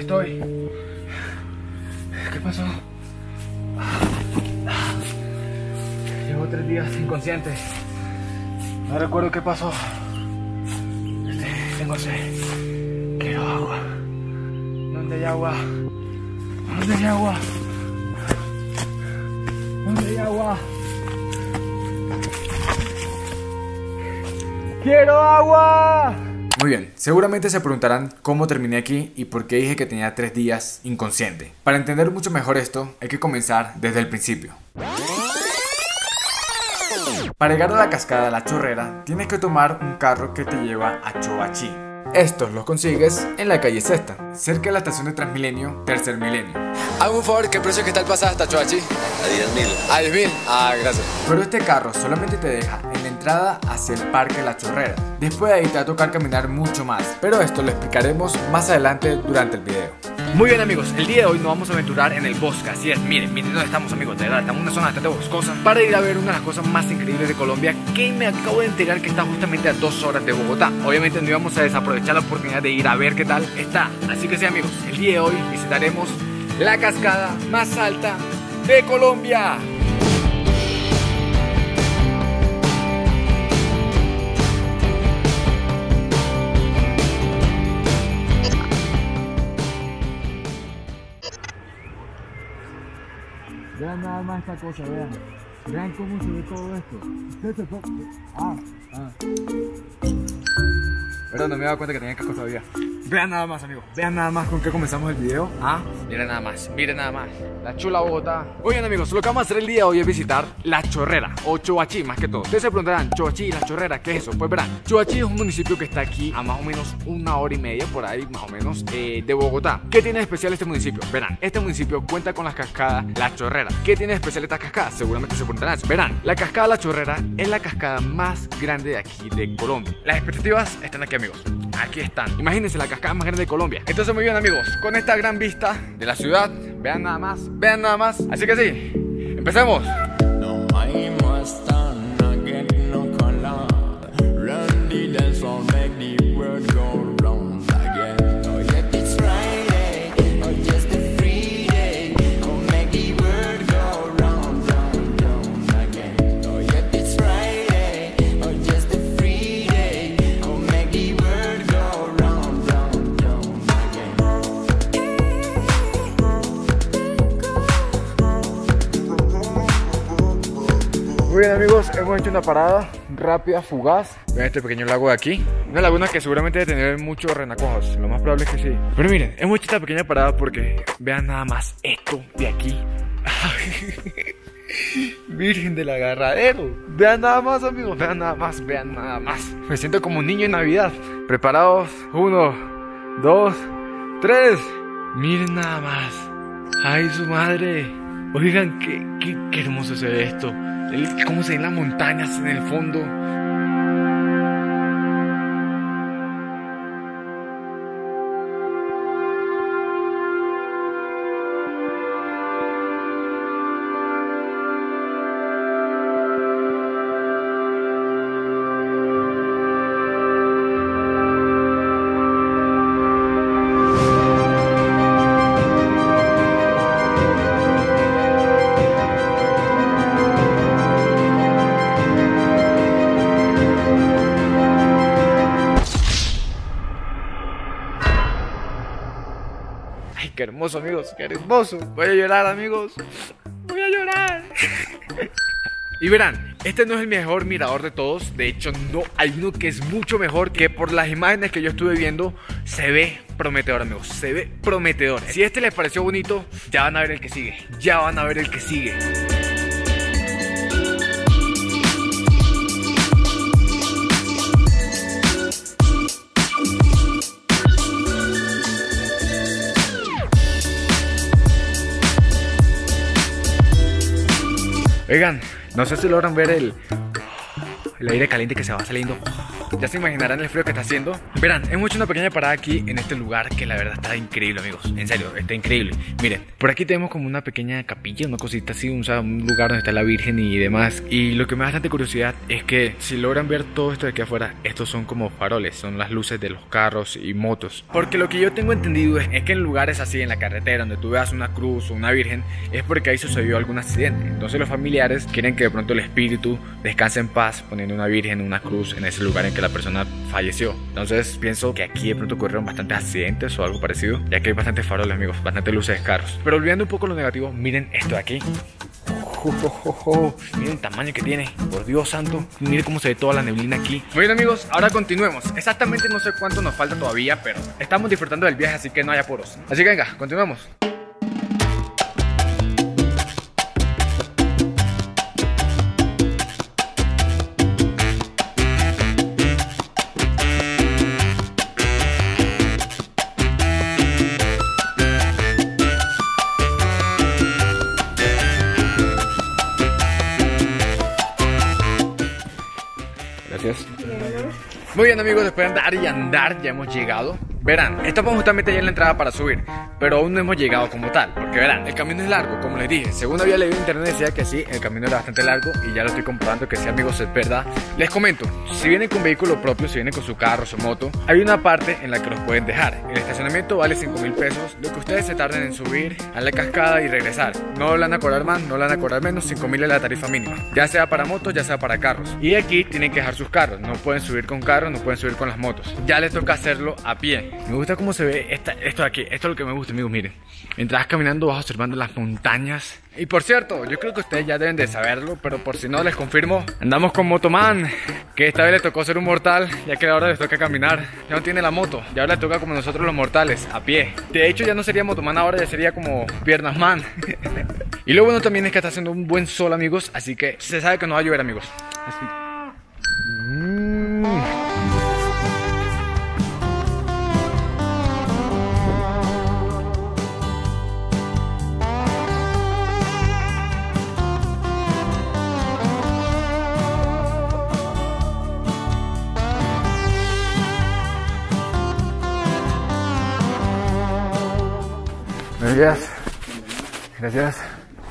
estoy. ¿Qué pasó? Llevo 3 días inconsciente. No recuerdo qué pasó. Tengo sed. Quiero agua. ¿Dónde hay agua? ¿Dónde hay agua? ¿Dónde hay agua? ¡Quiero agua! Muy bien, seguramente se preguntarán cómo terminé aquí y por qué dije que tenía 3 días inconsciente. Para entender mucho mejor esto, hay que comenzar desde el principio. Para llegar a la cascada de la Chorrera, tienes que tomar un carro que te lleva a Choachí. Estos los consigues en la calle Sexta, cerca de la estación de Transmilenio, Tercer Milenio. Hazme un favor, ¿qué precio que está el pasaje hasta Choachí? A 10.000. A 10.000. Ah, gracias. Pero este carro solamente te deja en la entrada hacia el Parque La Chorrera. Después de ahí te va a tocar caminar mucho más, pero esto lo explicaremos más adelante durante el video. Muy bien amigos, el día de hoy nos vamos a aventurar en el bosque, así es, miren dónde estamos amigos, de verdad, estamos en una zona bastante boscosa para ir a ver una de las cosas más increíbles de Colombia que me acabo de enterar que está justamente a 2 horas de Bogotá. Obviamente no íbamos a desaprovechar la oportunidad de ir a ver qué tal está, así que sí amigos, el día de hoy visitaremos la cascada más alta de Colombia. Vean nada más esta cosa, vean cómo se ve todo esto. Perdón, no me he dado cuenta que tenía casco todavía. Vean nada más amigos, vean nada más con qué comenzamos el video. Miren nada más, la chula Bogotá. Oigan amigos, lo que vamos a hacer el día de hoy es visitar La Chorrera o Choachí más que todo. Ustedes se preguntarán, Choachí, La Chorrera, ¿qué es eso? Pues verán, Choachí es un municipio que está aquí a más o menos 1 hora y media por ahí, más o menos, de Bogotá. ¿Qué tiene de especial este municipio? Verán, este municipio cuenta con las cascadas La Chorrera. ¿Qué tiene de especial esta cascada? Seguramente se preguntarán. Verán, la cascada La Chorrera es la cascada más grande de aquí de Colombia. Las expectativas están aquí amigos. Aquí están, imagínense la cascada más grande de Colombia. Entonces muy bien amigos, con esta gran vista de la ciudad, vean nada más, así que sí, empecemos. Muy bien amigos, hemos hecho una parada rápida, fugaz. Vean este pequeño lago de aquí. Una laguna que seguramente debe tener muchos renacuajos. Lo más probable es que sí. Pero miren, hemos hecho esta pequeña parada porque vean nada más esto de aquí. Virgen del agarradero. Vean nada más amigos, vean nada más. Me siento como un niño en Navidad. Preparados, 1, 2, 3. Miren nada más. Ay su madre. Oigan, qué hermoso se ve esto. Cómo se ven las montañas en el fondo. Qué hermoso amigos, qué hermoso. Voy a llorar amigos, voy a llorar. Y verán, este no es el mejor mirador de todos. De hecho no, hay uno que es mucho mejor, que por las imágenes que yo estuve viendo se ve prometedor amigos, se ve prometedor. Si este les pareció bonito, ya van a ver el que sigue. Oigan, no sé si logran ver el aire caliente que se va saliendo Ya se imaginarán el frío que está haciendo. Verán, hemos hecho una pequeña parada aquí en este lugar que la verdad está increíble, amigos. En serio, está increíble. Miren, por aquí tenemos como una pequeña capilla, una cosita así, un lugar donde está la Virgen y demás. Y lo que me da bastante curiosidad es que si logran ver todo esto de aquí afuera, estos son como faroles, son las luces de los carros y motos. Porque lo que yo tengo entendido es que en lugares así, en la carretera, donde tú veas una cruz o una virgen, es porque ahí sucedió algún accidente. Entonces los familiares quieren que de pronto el espíritu descanse en paz poniendo una virgen, una cruz en ese lugar en que la persona falleció. Entonces pienso que aquí de pronto ocurrieron bastantes accidentes o algo parecido, ya que hay bastantes faroles, amigos, bastantes luces de carros. Pero olvidando un poco lo negativo, miren esto de aquí. Miren el tamaño que tiene, por Dios santo. Miren cómo se ve toda la neblina aquí. Muy bien, amigos, ahora continuemos. Exactamente no sé cuánto nos falta todavía, pero estamos disfrutando del viaje, así que no hay apuros. Así que venga, continuemos. Gracias. Muy bien, amigos, después de andar y andar ya hemos llegado. Verán, estamos justamente ya en la entrada para subir, pero aún no hemos llegado como tal, porque verán, el camino es largo, como les dije. Según había leído en internet decía que sí, el camino era bastante largo y ya lo estoy comprobando que sí, amigos, es verdad. Les comento, si vienen con vehículo propio, si vienen con su carro, su moto, hay una parte en la que los pueden dejar. El estacionamiento vale 5.000 pesos, lo que ustedes se tarden en subir a la cascada y regresar. No le van a cobrar más, no le van a cobrar menos, 5.000 es la tarifa mínima, ya sea para motos, ya sea para carros. Y aquí tienen que dejar sus carros, no pueden subir con carros, no pueden subir con las motos. Ya les toca hacerlo a pie. Me gusta cómo se ve esto de aquí. Esto es lo que me gusta, amigos, miren. Mientras vas caminando vas observando las montañas. Y por cierto, yo creo que ustedes ya deben de saberlo, pero por si no les confirmo, andamos con Motoman, que esta vez le tocó ser un mortal, ya que ahora les toca caminar. Ya no tiene la moto, ya ahora le toca como nosotros los mortales, a pie. De hecho ya no sería Motoman ahora, ya sería como Piernas Man. Y lo bueno también es que está haciendo un buen sol, amigos, así que se sabe que no va a llover, amigos. Así. Gracias. Gracias.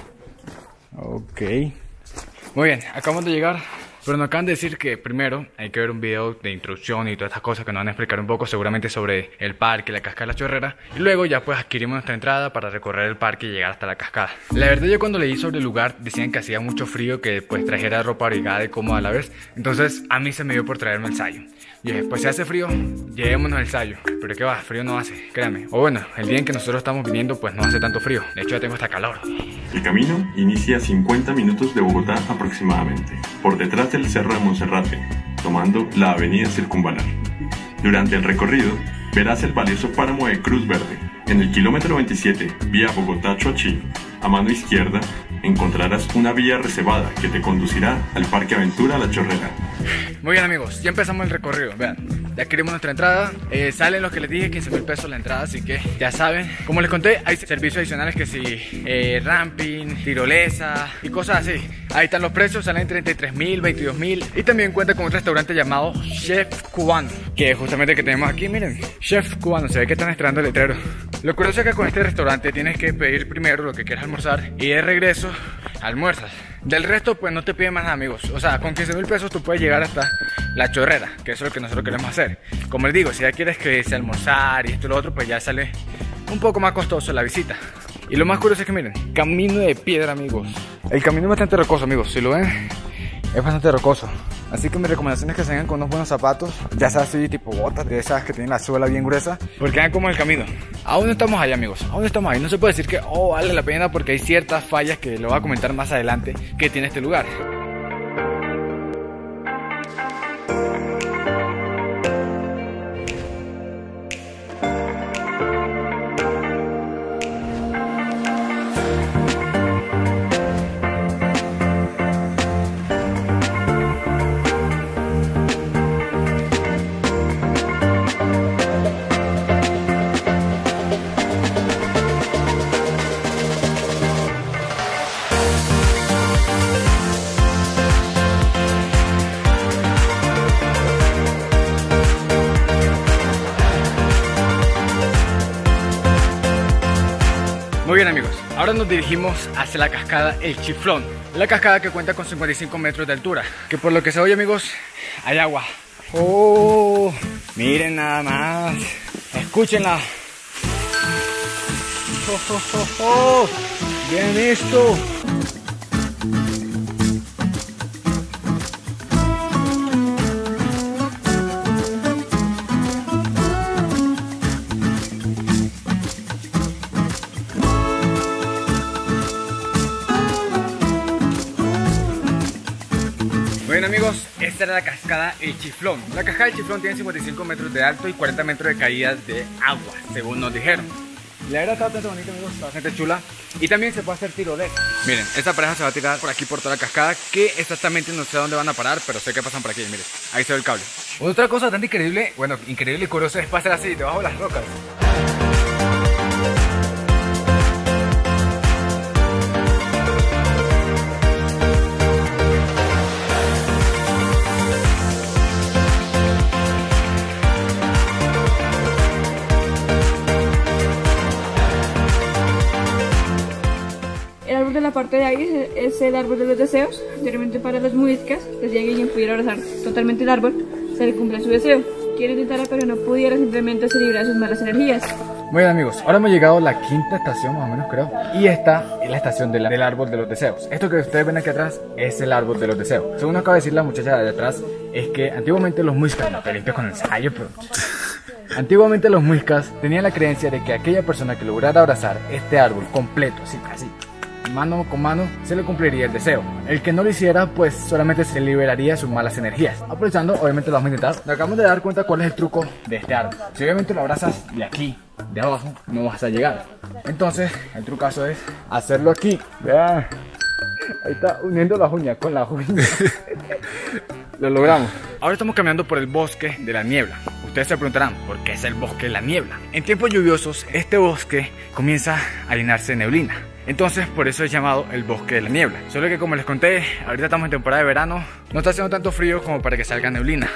Ok. Muy bien, acabamos de llegar. Pero nos acaban de decir que primero hay que ver un video de introducción y todas estas cosas que nos van a explicar un poco seguramente sobre el parque, la cascada de la Chorrera. Y luego ya pues adquirimos nuestra entrada para recorrer el parque y llegar hasta la cascada. La verdad, yo cuando leí sobre el lugar decían que hacía mucho frío, que pues trajera ropa abrigada y cómoda a la vez. Entonces a mí se me dio por traerme el sayo. Y dije, pues si hace frío, llevémonos el sayo. Pero qué va, frío no hace, créanme. O bueno, el día en que nosotros estamos viniendo pues no hace tanto frío. De hecho ya tengo hasta calor. El camino inicia a 50 minutos de Bogotá aproximadamente, por detrás del Cerro de Monserrate, tomando la avenida Circunvalar. Durante el recorrido, verás el valioso páramo de Cruz Verde. En el kilómetro 27, vía Bogotá-Choachí, a mano izquierda, encontrarás una vía reservada que te conducirá al Parque Aventura La Chorrera. Muy bien, amigos, ya empezamos el recorrido. Vean, ya adquirimos nuestra entrada. Salen los que les dije, 15.000 pesos la entrada, así que ya saben. Como les conté, hay servicios adicionales que sí, ramping, tirolesa y cosas así. Ahí están los precios, salen 33.000, 22.000. Y también cuenta con un restaurante llamado Chef Cubano, que es justamente el que tenemos aquí, miren. Chef Cubano, se ve que están estrenando el letrero. Lo curioso es que con este restaurante tienes que pedir primero lo que quieras almorzar y de regreso almuerzas. Del resto pues no te piden más nada, amigos. O sea, con 15.000 pesos tú puedes llegar hasta La Chorrera, que eso es lo que nosotros queremos hacer. Como les digo, si ya quieres que sea almorzar y esto y lo otro, pues ya sale un poco más costoso la visita. Y lo más curioso es que miren, camino de piedra, amigos. El camino es bastante rocoso, amigos, si lo ven, es bastante rocoso. Así que mi recomendación es que se vengan con unos buenos zapatos, ya sea así tipo botas, de esas que tienen la suela bien gruesa, porque van como en el camino. Aún no estamos allá, amigos, aún no estamos ahí. No se puede decir que, oh, vale la pena, porque hay ciertas fallas que lo voy a comentar más adelante que tiene este lugar. ahora nos dirigimos hacia la cascada El Chiflón. La cascada que cuenta con 55 metros de altura, que por lo que se oye, amigos, hay agua. Oh, miren nada más, escúchenla. Oh, oh, oh, oh. Vean esto. Bueno amigos, esta era la cascada El Chiflón. La cascada El Chiflón tiene 55 metros de alto y 40 metros de caída de agua, según nos dijeron. La verdad está bastante bonita, amigos, bastante chula. Y también se puede hacer tirolesa. Miren, esta pareja se va a tirar por aquí por toda la cascada, que exactamente no sé dónde van a parar, pero sé que pasan por aquí. Miren, ahí se ve el cable. Otra cosa tan increíble, bueno, increíble y curiosa, es pasar así, debajo de las rocas. De la parte de ahí es el árbol de los deseos. Anteriormente para los muiscas, que si alguien pudiera abrazar totalmente el árbol, se le cumple su deseo. Quiere intentarla pero no pudiera, simplemente se libra de sus malas energías. Muy bien amigos, ahora hemos llegado a la quinta estación más o menos creo. Y esta es la estación del árbol de los deseos. Esto que ustedes ven aquí atrás es el árbol de los deseos. Según acaba de decir la muchacha de atrás, es que antiguamente los muiscas, no te limpias con el ensayo, pero... Antiguamente los muiscas tenían la creencia de que aquella persona que lograra abrazar este árbol completo, así, mano con mano, se le cumpliría el deseo. El que no lo hiciera, pues solamente se liberaría de sus malas energías. Aprovechando, obviamente lo vamos a intentar. Nos acabamos de dar cuenta cuál es el truco de este árbol. Si obviamente lo abrazas de aquí, de abajo, no vas a llegar. Entonces, el trucazo es hacerlo aquí. Vean, ahí está uniendo las uñas con las uñas. Lo logramos. Ahora estamos caminando por el bosque de la niebla. Ustedes se preguntarán, ¿por qué es el bosque de la niebla? En tiempos lluviosos, este bosque comienza a llenarse de neblina. Entonces, por eso es llamado el bosque de la niebla. Solo que, como les conté, ahorita estamos en temporada de verano. No está haciendo tanto frío como para que salga neblina.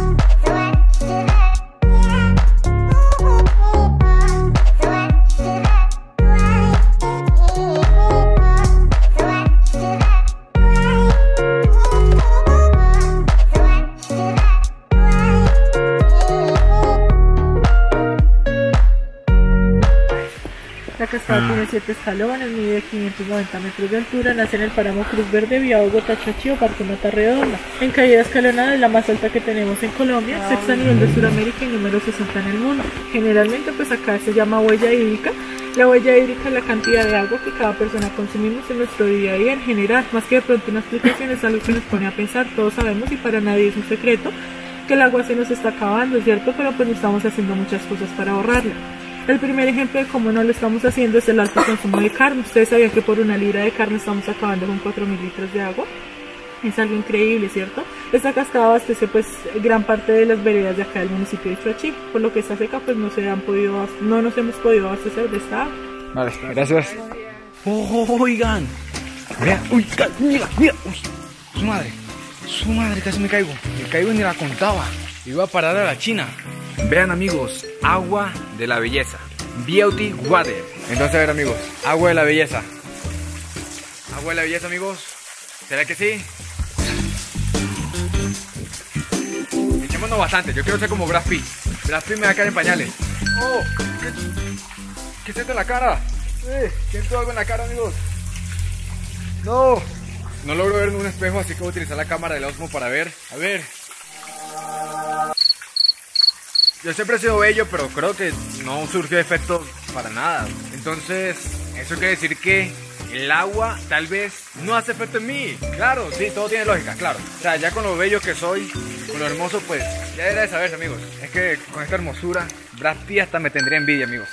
La cascada tiene 7 escalones, mide 590 metros de altura, nace en el páramo Cruz Verde, vía Bogotá, Chachío, Parque Mata Redonda. En caída escalonada es la más alta que tenemos en Colombia, sexta a nivel de Sudamérica y número 60 en el mundo. Generalmente pues acá se llama huella hídrica. La huella hídrica es la cantidad de agua que cada persona consumimos en nuestro día a día en general. Más que de pronto una explicación, es algo que nos pone a pensar. Todos sabemos y para nadie es un secreto que el agua se nos está acabando, ¿cierto? Pero pues no estamos haciendo muchas cosas para ahorrarla. El primer ejemplo de cómo no lo estamos haciendo es el alto consumo de carne. Ustedes sabían que por una libra de carne estamos acabando con 4.000 litros de agua. Es algo increíble, ¿cierto? Esta cascada abastece pues gran parte de las veredas de acá del municipio de Isoachí. Por lo que está seca pues no nos hemos podido abastecer de esta agua. Vale, gracias. Oigan, vean, uy, mira, uy, su madre, casi me caigo y ni la contaba. Iba a parar a la China. Vean amigos, agua de la belleza, Beauty Water. Entonces a ver amigos, agua de la belleza. Agua de la belleza amigos, ¿será que sí? Echémonos bastante, yo quiero ser como Brad Pitt. Brad Pitt me va a caer en pañales. Oh, ¿qué siento en la cara? Siento algo en la cara amigos. No logro ver en un espejo, así que voy a utilizar la cámara del Osmo para ver. A ver. Yo siempre he sido bello, pero creo que no surgió efecto para nada. Entonces, eso quiere decir que el agua tal vez no hace efecto en mí. Claro, sí, todo tiene lógica, claro. O sea, ya con lo bello que soy, con lo hermoso, pues ya era de saberse, amigos. Es que con esta hermosura, Brad Pitt hasta me tendría envidia, amigos.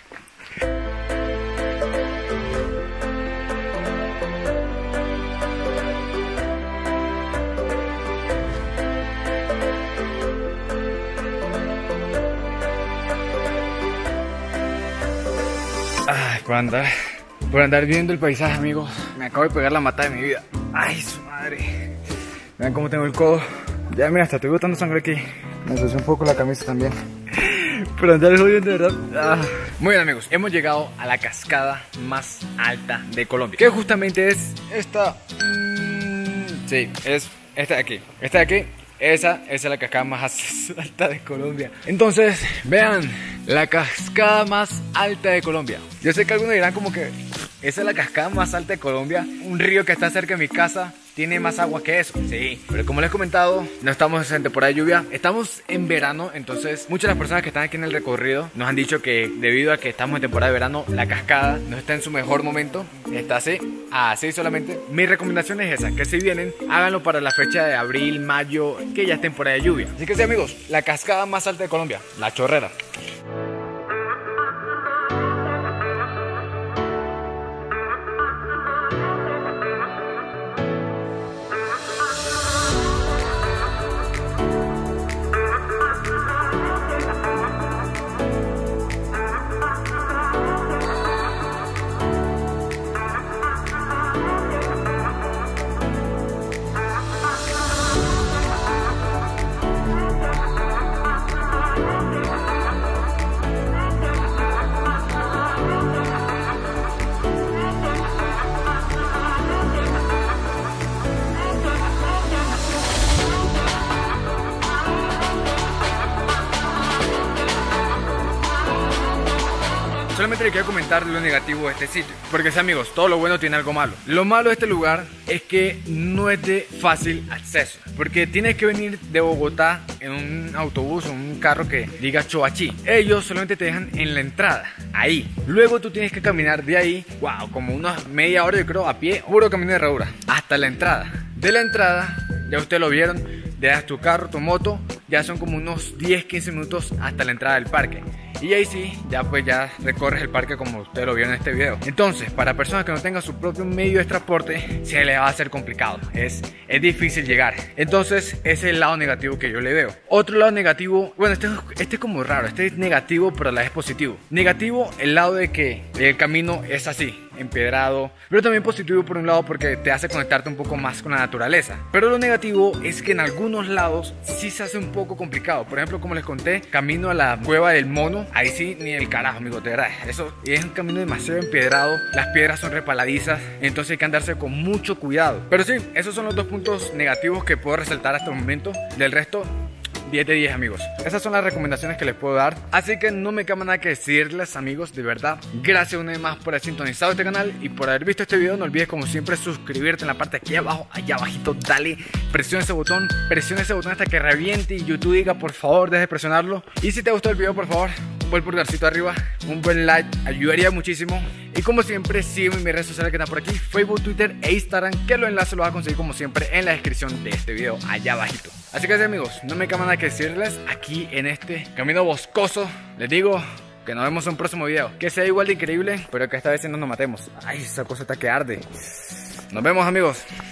Ay, por andar viendo el paisaje, amigos, me acabo de pegar la mata de mi vida. Ay, su madre. Vean cómo tengo el codo. Ya, mira, hasta estoy botando sangre aquí. Me ensució un poco la camisa también. Pero andar jodiendo, de verdad. Muy bien, amigos, hemos llegado a la cascada más alta de Colombia, que justamente es esta. Sí, es esta de aquí. Esta de aquí. Esa es la cascada más alta de Colombia. Entonces, vean, la cascada más alta de Colombia. Yo sé que algunos dirán como que esa es la cascada más alta de Colombia. Un río que está cerca de mi casa tiene más agua que eso. Sí, pero como les he comentado, no estamos en temporada de lluvia, estamos en verano. Entonces muchas de las personas que están aquí en el recorrido nos han dicho que debido a que estamos en temporada de verano, la cascada no está en su mejor momento, está así solamente. Mi recomendación es esa, que si vienen, háganlo para la fecha de abril, mayo, que ya es temporada de lluvia. Así que sí, amigos, la cascada más alta de Colombia, La Chorrera. Solamente le quiero comentar lo negativo de este sitio, porque sí, amigos, todo lo bueno tiene algo malo. Lo malo de este lugar es que no es de fácil acceso, porque tienes que venir de Bogotá en un autobús o un carro que diga Choachí. Ellos solamente te dejan en la entrada, ahí. Luego tú tienes que caminar de ahí, wow, como unas media hora, yo creo, a pie, puro camino de herradura, hasta la entrada. De la entrada, ya ustedes lo vieron, dejas tu carro, tu moto, ya son como unos 10-15 minutos hasta la entrada del parque. Y ahí sí, ya recorres el parque como ustedes lo vieron en este video. Entonces, para personas que no tengan su propio medio de transporte, se les va a hacer complicado. Es difícil llegar. Entonces, ese es el lado negativo que yo le veo. Otro lado negativo, bueno, este es como raro. Este es negativo, pero a la vez positivo. Negativo, el lado de que el camino es así, empedrado, pero también positivo por un lado porque te hace conectarte un poco más con la naturaleza. Pero lo negativo es que en algunos lados sí se hace un poco complicado. Por ejemplo, como les conté, camino a la cueva del Mono, ahí sí ni el carajo, amigos, de verdad. Eso es un camino demasiado empedrado, las piedras son resbaladizas, entonces hay que andarse con mucho cuidado. Pero sí, esos son los dos puntos negativos que puedo resaltar hasta el momento. Del resto, 10 de 10, amigos. Esas son las recomendaciones que les puedo dar. Así que no me queda nada que decirles, amigos, de verdad. Gracias una vez más por haber sintonizado este canal y por haber visto este video. No olvides, como siempre, suscribirte en la parte de aquí abajo, allá abajito. Dale, presiona ese botón hasta que reviente y YouTube diga, por favor, deje de presionarlo. Y si te gustó el video, por favor, un buen pulgarcito arriba, un buen like, ayudaría muchísimo. Y como siempre, sígueme en mis redes sociales que están por aquí, Facebook, Twitter e Instagram, que los enlaces los vas a conseguir como siempre en la descripción de este video, allá abajito. Así que, amigos, no me queda nada que decirles aquí en este camino boscoso. Les digo que nos vemos en un próximo video, que sea igual de increíble, pero que esta vez no nos matemos. Ay, esa cosa está que arde. Nos vemos, amigos.